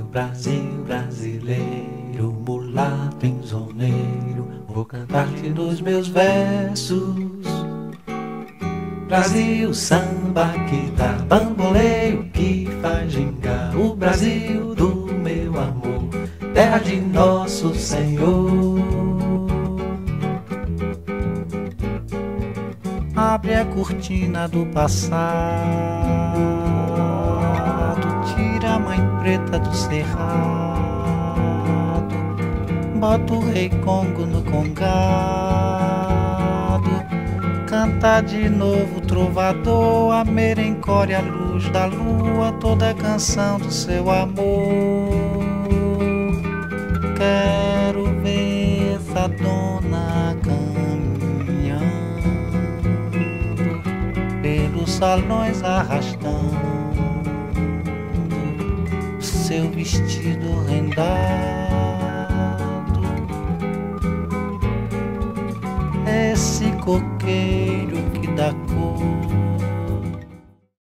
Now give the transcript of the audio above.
Brasil brasileiro, mulato insoneiro, vou cantar-te nos meus versos. Brasil, samba que dá bamboleio, que faz gingar o Brasil do meu amor, terra de nosso Senhor. Abre a cortina do passado, tira a mãe preta do cerrado, bota o rei Congo no congado, canta de novo trovador, a merencore a luz da lua, toda a canção do seu amor. Quero ver essa dona caminhando pelos salões arrastando seu vestido rendado. Esse coqueiro que dá cor